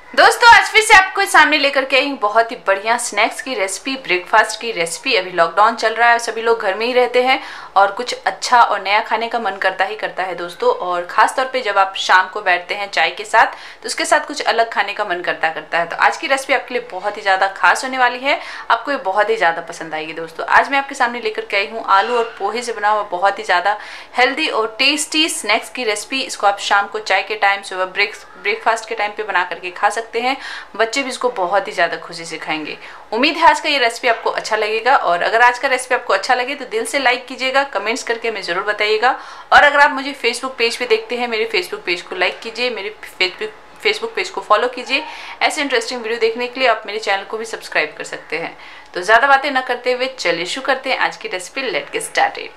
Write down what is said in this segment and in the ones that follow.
दोस्तों आज फिर से आपको सामने लेकर के आई हूँ बहुत ही बढ़िया स्नैक्स की रेसिपी, ब्रेकफास्ट की रेसिपी। अभी लॉकडाउन चल रहा है, सभी लोग घर में ही रहते हैं और कुछ अच्छा और नया खाने का मन करता है दोस्तों। और खास तौर पे जब आप शाम को बैठते हैं चाय के साथ तो उसके साथ कुछ अलग खाने का मन करता है। तो आज की रेसिपी आपके लिए बहुत ही ज़्यादा खास होने वाली है, आपको ये बहुत ही ज़्यादा पसंद आएगी। दोस्तों आज मैं आपके सामने लेकर के आई हूँ आलू और पोहे से बना हुआ बहुत ही ज़्यादा हेल्दी और टेस्टी स्नैक्स की रेसिपी। इसको आप शाम को चाय के टाइम, सुबह ब्रेकफास्ट के टाइम पे बना करके खा सकते हैं। बच्चे भी इसको बहुत ही ज़्यादा खुशी से खाएंगे। उम्मीद है आज का ये रेसिपी आपको अच्छा लगेगा, और अगर आज का रेसिपी आपको अच्छा लगे तो दिल से लाइक कीजिएगा, कमेंट्स करके हमें ज़रूर बताइएगा। और अगर आप मुझे फेसबुक पेज पे देखते हैं, मेरे फेसबुक पेज को लाइक कीजिए, मेरे फेसबुक पेज को फॉलो कीजिए। ऐसे इंटरेस्टिंग वीडियो देखने के लिए आप मेरे चैनल को भी सब्सक्राइब कर सकते हैं। तो ज़्यादा बातें न करते हुए चलिए शुरू करते हैं आज की रेसिपी। Let's get started.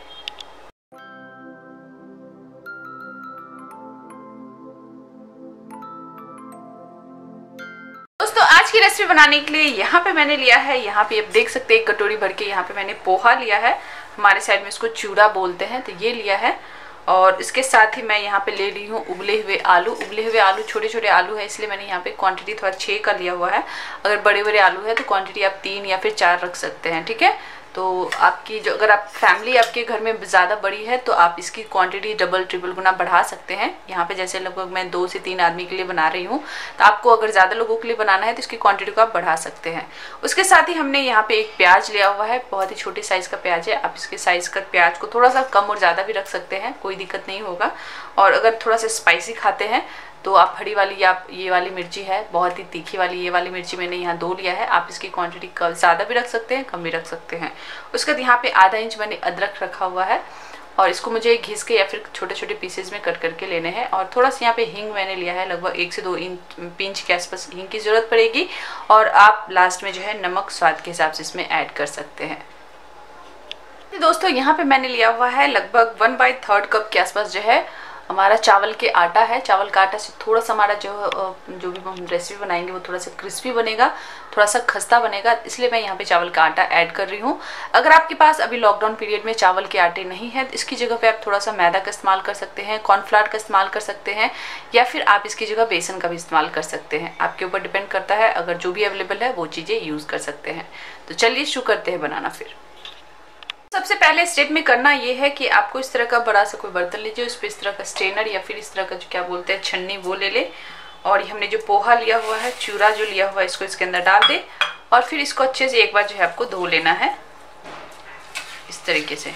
दोस्तों आज की रेसिपी बनाने के लिए यहाँ पे मैंने लिया है, यहाँ पे आप देख सकते हैं एक कटोरी भर के यहाँ पे मैंने पोहा लिया है। हमारे साइड में इसको चूड़ा बोलते हैं, तो ये लिया है। और इसके साथ ही मैं यहाँ पे ले ली हूँ उबले हुए आलू। उबले हुए आलू छोटे छोटे आलू है, इसलिए मैंने यहाँ पे क्वांटिटी थोड़ा 6 का लिया हुआ है। अगर बड़े बड़े आलू है तो क्वांटिटी आप 3 या फिर 4 रख सकते हैं, ठीक है। तो आपकी जो अगर आप फैमिली आपके घर में ज़्यादा बड़ी है तो आप इसकी क्वांटिटी डबल ट्रिपल गुना बढ़ा सकते हैं। यहाँ पे जैसे लगभग मैं 2 से 3 आदमी के लिए बना रही हूँ, तो आपको अगर ज़्यादा लोगों के लिए बनाना है तो इसकी क्वांटिटी को आप बढ़ा सकते हैं। उसके साथ ही हमने यहाँ पे एक प्याज लिया हुआ है, बहुत ही छोटे साइज़ का प्याज है। आप इसके साइज़ का प्याज को थोड़ा सा कम और ज़्यादा भी रख सकते हैं, कोई दिक्कत नहीं होगा। और अगर थोड़ा सा स्पाइसी खाते हैं तो आप हरी वाली या ये वाली मिर्ची है, बहुत ही तीखी वाली, ये वाली मिर्ची मैंने यहाँ 2 लिया है। आप इसकी क्वांटिटी ज़्यादा भी रख सकते हैं, कम भी रख सकते हैं। उसके बाद यहाँ पे आधा इंच मैंने अदरक रखा हुआ है, और इसको मुझे घिस के या फिर छोटे छोटे पीसेज में कट करके लेने हैं। और थोड़ा सा यहाँ पे हींग मैंने लिया है, लगभग 1 से 2 पिंच के आसपास हींग की ज़रूरत पड़ेगी। और आप लास्ट में जो है नमक स्वाद के हिसाब से इसमें ऐड कर सकते हैं। दोस्तों यहाँ पे मैंने लिया हुआ है लगभग 1/3 कप के आसपास जो है हमारा चावल के आटा है। चावल का आटा से थोड़ा सा हमारा जो भी हम रेसिपी बनाएंगे वो थोड़ा सा क्रिस्पी बनेगा, थोड़ा सा खस्ता बनेगा, इसलिए मैं यहाँ पे चावल का आटा ऐड कर रही हूँ। अगर आपके पास अभी लॉकडाउन पीरियड में चावल के आटे नहीं है तो इसकी जगह पे आप थोड़ा सा मैदा का इस्तेमाल कर सकते हैं, कॉर्नफ्लावर का इस्तेमाल कर सकते हैं, या फिर आप इसकी जगह बेसन का भी इस्तेमाल कर सकते हैं। आपके ऊपर डिपेंड करता है, अगर जो भी अवेलेबल है वो चीज़ें यूज़ कर सकते हैं। तो चलिए शुरू करते हैं बनाना। फिर सबसे पहले स्टेप में करना ये है कि आपको इस तरह का बड़ा सा कोई बर्तन लीजिए, उस पर इस तरह का स्ट्रेनर या फिर इस तरह का जो क्या बोलते हैं छन्नी वो ले ले। और हमने जो पोहा लिया हुआ है, चूरा जो लिया हुआ है, इसको इसके अंदर डाल दे। और फिर इसको अच्छे से एक बार जो है आपको धो लेना है इस तरीके से।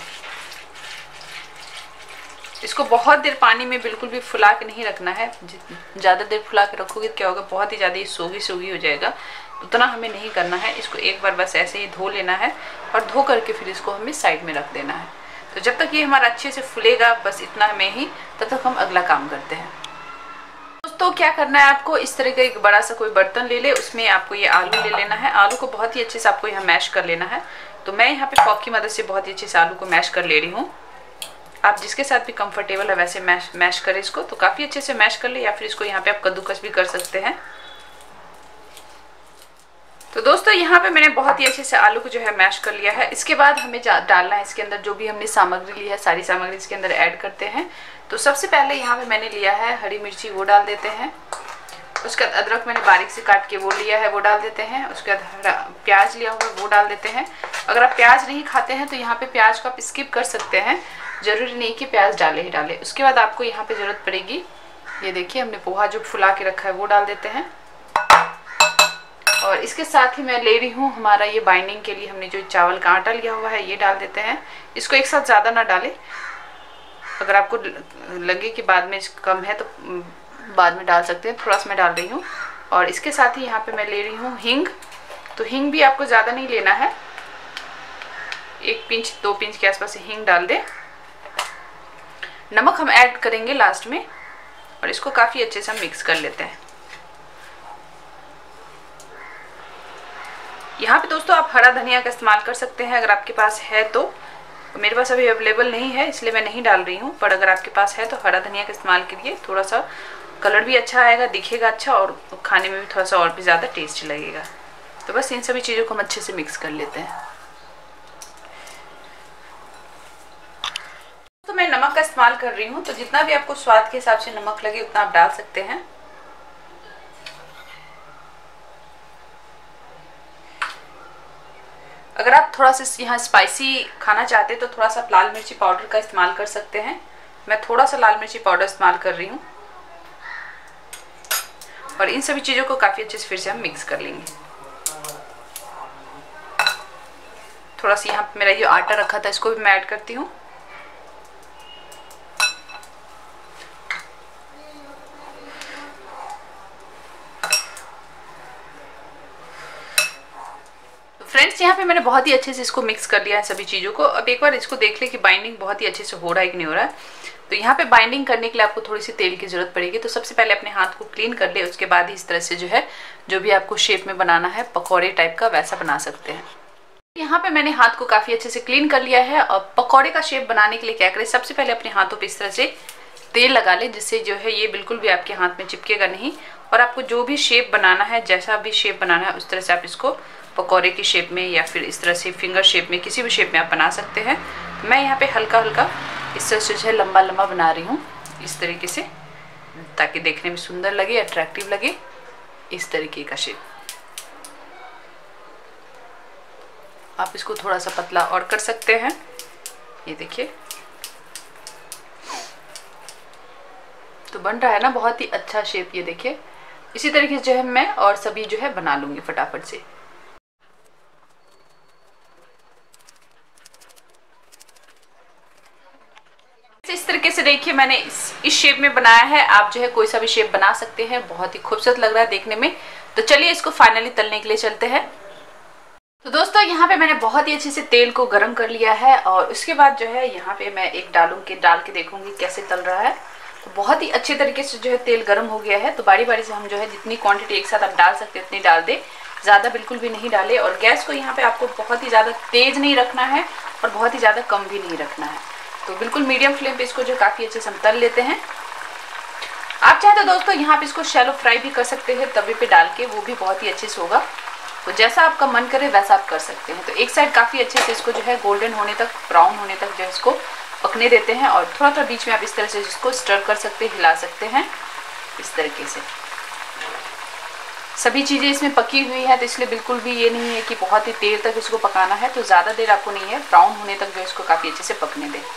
इसको बहुत देर पानी में बिल्कुल भी फुला के नहीं रखना है। ज़्यादा देर फुला के रखोगे क्या होगा, बहुत ही ज़्यादा ये सोगी सोगी हो जाएगा। उतना हमें नहीं करना है। इसको एक बार बस ऐसे ही धो लेना है, और धो करके फिर इसको हमें साइड में रख देना है। तो जब तक ये हमारा अच्छे से फूलेगा, बस इतना में ही, तब तक हम अगला काम करते हैं। दोस्तों क्या करना है आपको, इस तरह का एक बड़ा सा कोई बर्तन ले ले, उसमें आपको ये आलू ले लेना है। आलू को बहुत ही अच्छे से आपको यहाँ मैश कर लेना है। तो मैं यहाँ पे फॉक की मदद से बहुत ही अच्छे से आलू को मैश कर ले रही हूँ। आप जिसके साथ भी कंफर्टेबल है वैसे मैश करें इसको। तो काफ़ी अच्छे से मैश कर ले, या फिर इसको यहाँ पे आप कद्दूकस भी कर सकते हैं। तो दोस्तों यहाँ पे मैंने बहुत ही अच्छे से आलू को जो है मैश कर लिया है। इसके बाद हमें डालना है इसके अंदर जो भी हमने सामग्री ली है, सारी सामग्री इसके अंदर ऐड करते हैं। तो सबसे पहले यहाँ पे मैंने लिया है हरी मिर्ची, वो डाल देते हैं। उसके बाद अदरक मैंने बारीक से काट के वो लिया है, वो डाल देते हैं। उसके बाद प्याज लिया हुआ है, वो डाल देते हैं। अगर आप प्याज नहीं खाते हैं तो यहाँ पे प्याज को आप स्किप कर सकते हैं, जरूरी नहीं कि प्याज डाले ही डाले। उसके बाद आपको यहाँ पे जरूरत पड़ेगी, ये देखिए हमने पोहा जो फुला के रखा है वो डाल देते हैं। और इसके साथ ही मैं ले रही हूँ हमारा ये बाइंडिंग के लिए हमने जो चावल का आटा लिया हुआ है, ये डाल देते हैं। इसको एक साथ ज़्यादा ना डालें, अगर आपको लगे कि बाद में कम है तो बाद में डाल सकते हैं, थोड़ा सा मैं डाल रही हूँ। और इसके साथ ही यहाँ पे मैं ले रही हूँ हींग। तो हींग भी आपको ज़्यादा नहीं लेना है, 1 पिंच 2 पिंच के आसपास हींग डाल दे। नमक हम ऐड करेंगे लास्ट में, और इसको काफ़ी अच्छे से हम मिक्स कर लेते हैं। यहाँ पे दोस्तों आप हरा धनिया का इस्तेमाल कर सकते हैं अगर आपके पास है तो। मेरे पास अभी अवेलेबल नहीं है इसलिए मैं नहीं डाल रही हूँ, पर अगर आपके पास है तो हरा धनिया का इस्तेमाल करिए। थोड़ा सा कलर भी अच्छा आएगा, दिखेगा अच्छा, और खाने में भी थोड़ा सा और भी ज़्यादा टेस्ट लगेगा। तो बस इन सभी चीज़ों को हम अच्छे से मिक्स कर लेते हैं। तो मैं नमक का इस्तेमाल कर रही हूँ, तो जितना भी आपको स्वाद के हिसाब से नमक लगे उतना आप डाल सकते हैं। अगर आप थोड़ा सा यहाँ स्पाइसी खाना चाहते हैं तो थोड़ा सा लाल मिर्ची पाउडर का इस्तेमाल कर सकते हैं। मैं थोड़ा सा लाल मिर्ची पाउडर इस्तेमाल कर रही हूँ और इन सभी चीज़ों को काफ़ी अच्छे से फिर से हम मिक्स कर लेंगे। थोड़ा सा यहाँ मेरा ये आटा रखा था इसको भी मैं ऐड करती हूँ। फ्रेंड्स यहाँ पे मैंने बहुत ही अच्छे से इसको मिक्स कर लिया है सभी चीज़ों को। अब एक बार इसको देख ले कि बाइंडिंग बहुत ही अच्छे से हो रहा है कि नहीं हो रहा है। तो यहाँ पे बाइंडिंग करने के लिए आपको थोड़ी सी तेल की जरूरत पड़ेगी। तो सबसे पहले अपने हाथ को क्लीन कर ले, उसके बाद ही इस तरह से जो है जो भी आपको शेप में बनाना है पकौड़े टाइप का वैसा बना सकते हैं। यहाँ पे मैंने हाथ को काफ़ी अच्छे से क्लीन कर लिया है। और पकौड़े का शेप बनाने के लिए क्या करें, सबसे पहले अपने हाथों पर इस तरह से तेल लगा ले, जिससे जो है ये बिल्कुल भी आपके हाथ में चिपकेगा नहीं। और आपको जो भी शेप बनाना है, जैसा भी शेप बनाना है, उस तरह से आप इसको पकौड़े की शेप में या फिर इस तरह से फिंगर शेप में, किसी भी शेप में आप बना सकते हैं। मैं यहाँ पे हल्का हल्का इस तरह से जो है लंबा लंबा बना रही हूँ इस तरीके से, ताकि देखने में सुंदर लगे, अट्रैक्टिव लगे, इस तरीके का शेप। आप इसको थोड़ा सा पतला और कर सकते हैं। ये देखिए तो बन रहा है ना बहुत ही अच्छा शेप। ये देखिए इसी तरीके से जो है मैं और सभी जो है बना लूंगी फटाफट से। इस तरीके से देखिए मैंने इस शेप में बनाया है। आप जो है कोई सा भी शेप बना सकते हैं, बहुत ही खूबसूरत लग रहा है देखने में। तो चलिए इसको फाइनली तलने के लिए चलते हैं। तो दोस्तों यहाँ पे मैंने बहुत ही अच्छे से तेल को गर्म कर लिया है और उसके बाद जो है यहाँ पे मैं एक डाल के देखूंगी कैसे तल रहा है। तो बहुत ही अच्छे तरीके से जो है तेल गर्म हो गया है। तो बारी बारी से हम जो है जितनी क्वांटिटी एक साथ आप डाल सकते हैं उतनी डाल दे, ज़्यादा बिल्कुल भी नहीं डाले। और गैस को यहाँ पे आपको बहुत ही ज़्यादा तेज नहीं रखना है और बहुत ही ज़्यादा कम भी नहीं रखना है। तो बिल्कुल मीडियम फ्लेम पे इसको जो काफ़ी अच्छे से हम तल लेते हैं। आप चाहे तो दोस्तों यहाँ पे इसको शैलो फ्राई भी कर सकते हैं तवे पे डाल के, वो भी बहुत ही अच्छे से होगा। तो जैसा आपका मन करे वैसा आप कर सकते हैं। तो एक साइड काफ़ी अच्छे से इसको जो है गोल्डन होने तक, ब्राउन होने तक जो है इसको पकने देते हैं। और थोड़ा थोड़ा बीच में आप इस तरह से इसको स्टर कर सकते हैं, हिला सकते हैं इस तरीके से। सभी चीज़ें इसमें पकी हुई है तो इसलिए बिल्कुल भी ये नहीं है कि बहुत ही देर तक इसको पकाना है। तो ज़्यादा देर आपको नहीं है, ब्राउन होने तक जो इसको काफ़ी अच्छे से पकने दें।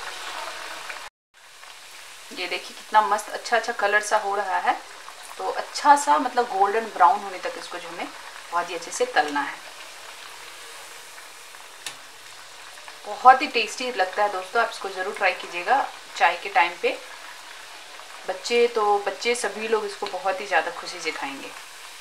ये देखिए कितना मस्त अच्छा कलर सा हो रहा है। तो अच्छा सा मतलब गोल्डन ब्राउन होने तक इसको जो हमें बहुत ही अच्छे से तलना है। बहुत ही टेस्टी लगता है दोस्तों, आप इसको ज़रूर ट्राई कीजिएगा चाय के टाइम पे। बच्चे सभी लोग इसको बहुत ही ज़्यादा खुशी से खाएंगे।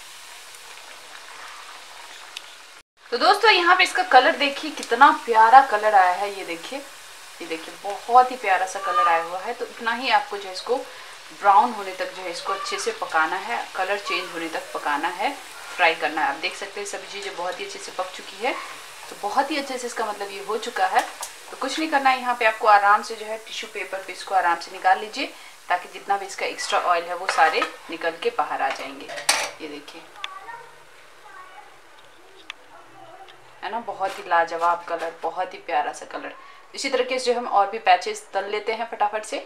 तो दोस्तों यहाँ पे इसका कलर देखिए कितना प्यारा कलर आया है। ये देखिए बहुत ही प्यारा सा कलर आया हुआ है। तो इतना ही आपको जो है इसको ब्राउन होने तक जो है इसको अच्छे से पकाना है, कलर चेंज होने तक पकाना है, फ्राई करना है। आप देख सकते हैं सभी चीज़ें बहुत ही अच्छे से पक चुकी है। तो बहुत ही अच्छे से इसका मतलब ये हो चुका है। तो कुछ नहीं करना है, यहाँ पे आपको आराम से जो है टिश्यू पेपर पे इसको आराम से निकाल लीजिए, ताकि जितना भी इसका एक्स्ट्रा ऑयल है वो सारे निकल के बाहर आ जाएंगे। ये देखिए है ना, बहुत ही लाजवाब कलर, बहुत ही प्यारा सा कलर। इसी तरीके से जो हम और भी पैचेस तल लेते हैं फटाफट से।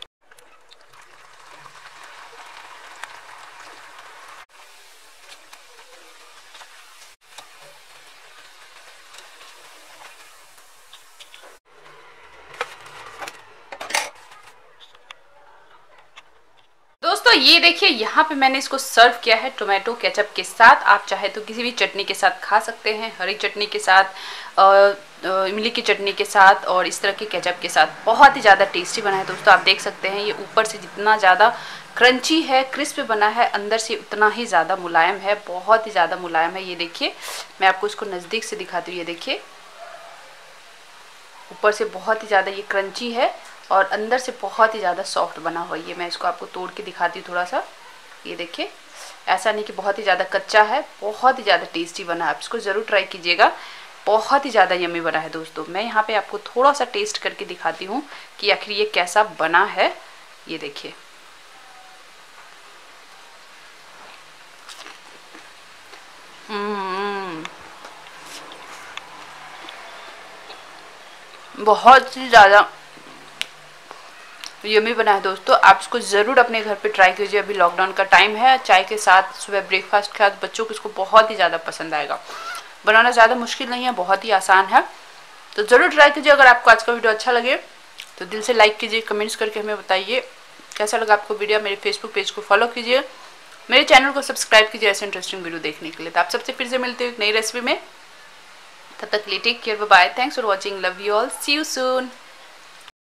दोस्तों ये देखिए यहाँ पे मैंने इसको सर्व किया है टोमेटो केचप के साथ। आप चाहे तो किसी भी चटनी के साथ खा सकते हैं, हरी चटनी के साथ, इमली की चटनी के साथ और इस तरह के केचप के साथ। बहुत ही ज़्यादा टेस्टी बना है दोस्तों। आप देख सकते हैं ये ऊपर से जितना ज़्यादा क्रंची है, क्रिस्प बना है, अंदर से उतना ही ज़्यादा मुलायम है, बहुत ही ज़्यादा मुलायम है। ये देखिए मैं आपको इसको नज़दीक से दिखाती हूँ। ये देखिए ऊपर से बहुत ही ज़्यादा ये क्रंची है और अंदर से बहुत ही ज़्यादा सॉफ्ट बना हुआ है। ये मैं इसको आपको तोड़ के दिखाती हूँ थोड़ा सा। ये देखिए ऐसा नहीं कि बहुत ही ज़्यादा कच्चा है, बहुत ही ज़्यादा टेस्टी बना है। आप इसको ज़रूर ट्राई कीजिएगा, बहुत ही ज़्यादा यम्मी बना है दोस्तों। मैं यहाँ पे आपको थोड़ा सा टेस्ट करके दिखाती हूँ कि आखिर ये कैसा बना है। ये देखिए बहुत ही ज़्यादा यम्मी बना है दोस्तों। आप इसको ज़रूर अपने घर पे ट्राई कीजिए। अभी लॉकडाउन का टाइम है, चाय के साथ, सुबह ब्रेकफास्ट के साथ बच्चों को इसको बहुत ही ज़्यादा पसंद आएगा। बनाना ज़्यादा मुश्किल नहीं है, बहुत ही आसान है। तो ज़रूर ट्राई कीजिए। अगर आपको आज का वीडियो अच्छा लगे तो दिल से लाइक कीजिए, कमेंट्स करके हमें बताइए कैसा लगा आपको वीडियो। मेरे फेसबुक पेज को फॉलो कीजिए, मेरे चैनल को सब्सक्राइब कीजिए ऐसे इंटरेस्टिंग वीडियो देखने के लिए। तो आप सबसे फिर से मिलते हैं एक नई रेसिपी में, तब तक के लिए take care, bye, thanks for watching, love you all, see you soon.